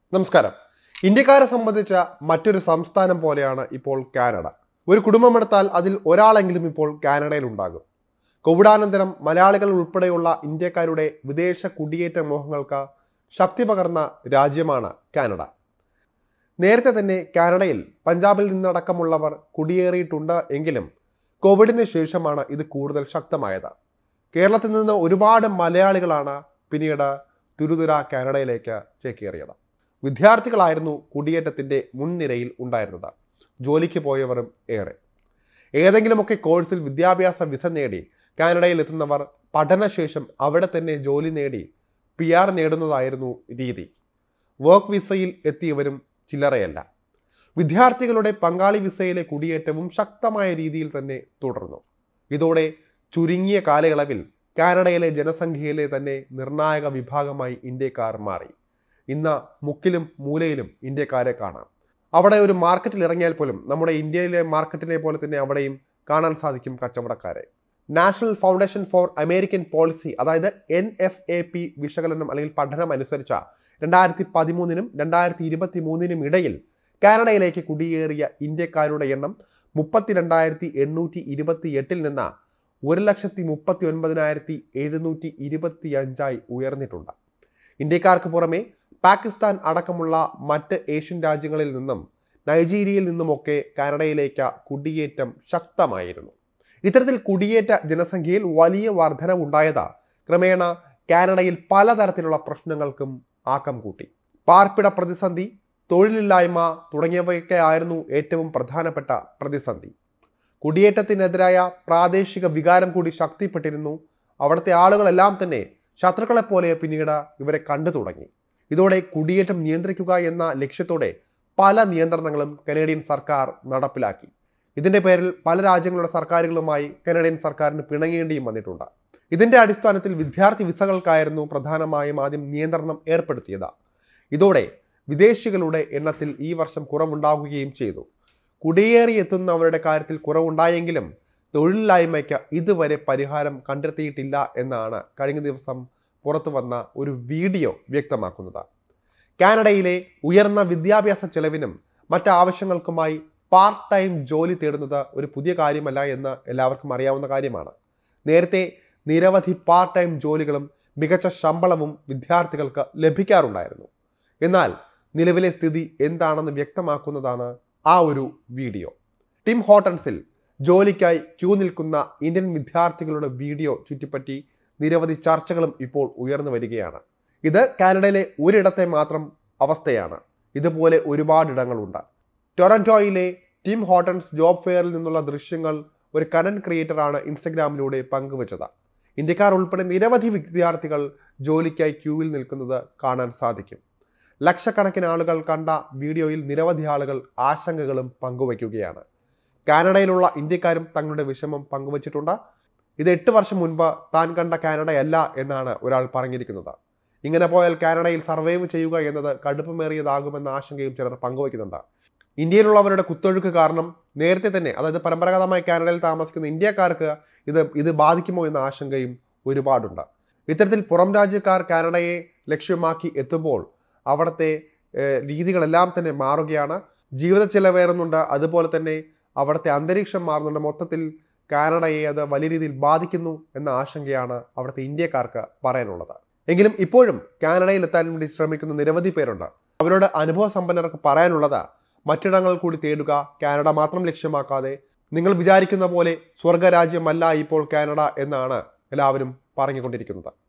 നമസ്കാരം. ഇന്ത്യക്കാരെ സംബന്ധിച്ച മറ്റൊരു സംസ്ഥാനം പോലെയാണ് ഇപ്പോൾ കാനഡ. ഒരു കുടുംബമെടുത്താൽ അതിൽ ഒരാളെങ്കിലും ഇപ്പോൾ കാനഡയിൽ ഉണ്ടാകും. കോവിഡാനന്തരം മലയാളികൾ ഉൾപ്പെടെയുള്ള ഇന്ത്യക്കാരുടെ വിദേശ കുടിയേറ്റ മോഹങ്ങൾക്ക് ശക്തി പകർന്ന രാജ്യമാണ് കാനഡ. നേരത്തെ തന്നെ കാനഡയിൽ പഞ്ചാബിൽ നിന്നടക്കമുള്ളവർ കുടിയേറിയിട്ടുണ്ട് എങ്കിലും കോവിഡിന് ശേഷമാണ് ഇത് കൂടുതൽ ശക്തമായത്. കേരളത്തിൽ നിന്ന് ഒരുപാട് മലയാളികളാണ് പിന്നീട് തുരുതുര കാനഡയിലേക്ക് ചേക്കേറിയത്. വിദ്യാർത്ഥികളായിരുന്നു കുടിയേറ്റത്തിൻ്റെ മുൻനിരയിൽ ഉണ്ടായിരുന്നത്. ജോലിക്ക് പോയവരും ഏറെ. ഏതെങ്കിലുമൊക്കെ കോഴ്സിൽ വിദ്യാഭ്യാസ വിസ നേടി കാനഡയിൽ എത്തുന്നവർ പഠനശേഷം അവിടെ തന്നെ ജോലി നേടി PR നേടുന്നതായിരുന്നു രീതി. വർക്ക് വിസയിൽ എത്തിയവരും ചില്ലറയല്ല. വിദ്യാർത്ഥികളുടെ പങ്കാളി വിസയിലെ കുടിയേറ്റവും ശക്തമായ രീതിയിൽ തന്നെ തുടർന്നു. ഇതോടെ ചുരുങ്ങിയ കാലയളവിൽ കാനഡയിലെ ജനസംഖ്യയിലെ തന്നെ നിർണായക വിഭാഗമായി ഇന്ത്യക്കാർ മാറി. ഇന്ന് മുക്കിലും മൂലയിലും ഇന്ത്യക്കാരെ കാണാം. അവിടെ ഒരു മാർക്കറ്റിൽ ഇറങ്ങിയാൽ പോലും നമ്മുടെ ഇന്ത്യയിലെ മാർക്കറ്റിനെ പോലെ തന്നെ അവിടെയും കാണാൻ സാധിക്കും കച്ചവടക്കാരെ. National Foundation for American Policy, അതായത് NFAP വിശകലനം അല്ലെങ്കിൽ പഠനം അനുസരിച്ച 2013-നും 2023-നും ഇടയിൽ കാനഡയിലേക്ക് കുടിയേറിയ ഇന്ത്യക്കാരുടെ എണ്ണം 32,828 നിന്ന് 1,39,725 ഉയർന്നിട്ടുണ്ട്. ഇന്ത്യക്കാർക്ക് പുറമെ പാകിസ്ഥാൻ അടക്കമുള്ള മറ്റ് ഏഷ്യൻ രാജ്യങ്ങളിൽ നിന്നും നൈജീരിയയിൽ നിന്നുമൊക്കെ കാനഡയിലേക്ക് കുടിയേറ്റം ശക്തമായിരുന്നു. ഇത്തരത്തിൽ കുടിയേറ്റ ജനസംഖ്യയിൽ വലിയ വർധനവുണ്ടായത് ക്രമേണ കാനഡയിൽ പലതരത്തിലുള്ള പ്രശ്നങ്ങൾക്കും ആക്കം കൂട്ടി. പാർപ്പിട പ്രതിസന്ധി, തൊഴിലില്ലായ്മ തുടങ്ങിയവയൊക്കെ ആയിരുന്നു ഏറ്റവും പ്രധാനപ്പെട്ട പ്രതിസന്ധി. കുടിയേറ്റത്തിനെതിരായ പ്രാദേശിക വികാരം കൂടി ശക്തിപ്പെട്ടിരുന്നു. അവിടുത്തെ ആളുകളെല്ലാം തന്നെ ശത്രുക്കളെപ്പോലെ പിന്നീട് ഇവരെ കണ്ടു തുടങ്ങി. ഇതോടെ കുടിയേറ്റം നിയന്ത്രിക്കുക എന്ന ലക്ഷ്യത്തോടെ പല നിയന്ത്രണങ്ങളും കനേഡിയൻ സർക്കാർ നടപ്പിലാക്കി. ഇതിന്റെ പേരിൽ പല രാജ്യങ്ങളുടെ സർക്കാരുകളുമായി കനേഡിയൻ സർക്കാരിന് പിണങ്ങേണ്ടിയും വന്നിട്ടുണ്ട്. ഇതിന്റെ അടിസ്ഥാനത്തിൽ വിദ്യാർത്ഥി വിസകൾക്കായിരുന്നു പ്രധാനമായും ആദ്യം നിയന്ത്രണം ഏർപ്പെടുത്തിയത്. ഇതോടെ വിദേശികളുടെ എണ്ണത്തിൽ ഈ വർഷം കുറവുണ്ടാകുകയും ചെയ്തു. കുടിയേറിയെത്തുന്നവരുടെ കാര്യത്തിൽ കുറവുണ്ടായെങ്കിലും തൊഴിലില്ലായ്മയ്ക്ക് ഇതുവരെ പരിഹാരം കണ്ടെത്തിയിട്ടില്ല എന്നാണ് കഴിഞ്ഞ ദിവസം പുറത്തു വന്ന ഒരു വീഡിയോ വ്യക്തമാക്കുന്നത്. കാനഡയിലെ ഉയർന്ന വിദ്യാഭ്യാസ ചെലവിനും മറ്റ് ആവശ്യങ്ങൾക്കുമായി പാർട്ട് ടൈം ജോലി തേടുന്നത് ഒരു പുതിയ കാര്യമല്ല എന്ന് എല്ലാവർക്കും അറിയാവുന്ന കാര്യമാണ്. നേരത്തെ നിരവധി പാർട്ട് ടൈം ജോലികളും മികച്ച ശമ്പളവും വിദ്യാർത്ഥികൾക്ക് ലഭിക്കാറുണ്ടായിരുന്നു. എന്നാൽ നിലവിലെ സ്ഥിതി എന്താണെന്ന് വ്യക്തമാക്കുന്നതാണ് ആ ഒരു വീഡിയോ. ടിം ഹോട്ടൻസിൽ ജോലിക്കായി ക്യൂ നിൽക്കുന്ന ഇന്ത്യൻ വിദ്യാർത്ഥികളുടെ വീഡിയോ ചുറ്റിപ്പറ്റി നിരവധി ചർച്ചകളും ഇപ്പോൾ ഉയർന്നു വരികയാണ്. ഇത് കാനഡയിലെ ഒരിടത്തെ മാത്രം അവസ്ഥയാണ്. ഇതുപോലെ ഒരുപാടിടങ്ങളുണ്ട്. ടൊറന്റോയിലെ ടിം ഹോട്ടൻസ് ജോബ് ഫെയറിൽ നിന്നുള്ള ദൃശ്യങ്ങൾ ഒരു കണ്ടന്റ് ക്രിയേറ്ററാണ് ഇൻസ്റ്റഗ്രാമിലൂടെ പങ്കുവച്ചത്. ഇന്ത്യക്കാർ ഉൾപ്പെടെ നിരവധി വിദ്യാർത്ഥികൾ ജോലിക്കായി ക്യൂവിൽ നിൽക്കുന്നത് കാണാൻ സാധിക്കും. ലക്ഷക്കണക്കിന് ആളുകൾ കണ്ട വീഡിയോയിൽ നിരവധി ആളുകൾ ആശങ്കകളും പങ്കുവയ്ക്കുകയാണ്. കാനഡയിലുള്ള ഇന്ത്യക്കാരും തങ്ങളുടെ വിഷമം പങ്കുവച്ചിട്ടുണ്ട്. ഇത് 8 വർഷം മുൻപ് താൻ കണ്ട കാനഡയല്ല എന്നാണ് ഒരാൾ പറഞ്ഞിരിക്കുന്നത്. ഇങ്ങനെ പോയാൽ കാനഡയിൽ സർവൈവ് ചെയ്യുക എന്നത് കടുപ്പമേറിയതാകുമെന്ന ആശങ്കയും ചിലർ പങ്കുവയ്ക്കുന്നുണ്ട്. ഇന്ത്യയിലുള്ളവരുടെ കുത്തൊഴുക്ക് കാരണം നേരത്തെ തന്നെ, അതായത് പരമ്പരാഗതമായി കാനഡയിൽ താമസിക്കുന്ന ഇന്ത്യക്കാർക്ക് ഇത് ബാധിക്കുമോ എന്ന ആശങ്കയും ഒരുപാടുണ്ട്. ഇത്തരത്തിൽ പുറം രാജ്യക്കാർ കാനഡയെ ലക്ഷ്യമാക്കി എത്തുമ്പോൾ അവിടുത്തെ രീതികളെല്ലാം തന്നെ മാറുകയാണ്. ജീവിത ചെലവേറുന്നുണ്ട്, അതുപോലെ തന്നെ അവിടുത്തെ അന്തരീക്ഷം മാറുന്നുണ്ട്. മൊത്തത്തിൽ കാനഡയെ അത് വലിയ രീതിയിൽ ബാധിക്കുന്നു എന്ന ആശങ്കയാണ് അവിടുത്തെ ഇന്ത്യക്കാർക്ക് പറയാനുള്ളത്. എങ്കിലും ഇപ്പോഴും കാനഡയിൽ എത്താൻ വേണ്ടി ശ്രമിക്കുന്ന നിരവധി പേരുണ്ട്. അവരോട് അനുഭവ സമ്പന്നർക്ക് പറയാനുള്ളത് മറ്റിടങ്ങൾ കൂടി തേടുക, കാനഡ മാത്രം ലക്ഷ്യമാക്കാതെ. നിങ്ങൾ വിചാരിക്കുന്ന പോലെ സ്വർഗരാജ്യമല്ല ഇപ്പോൾ കാനഡ എന്നാണ് എല്ലാവരും പറഞ്ഞുകൊണ്ടിരിക്കുന്നത്.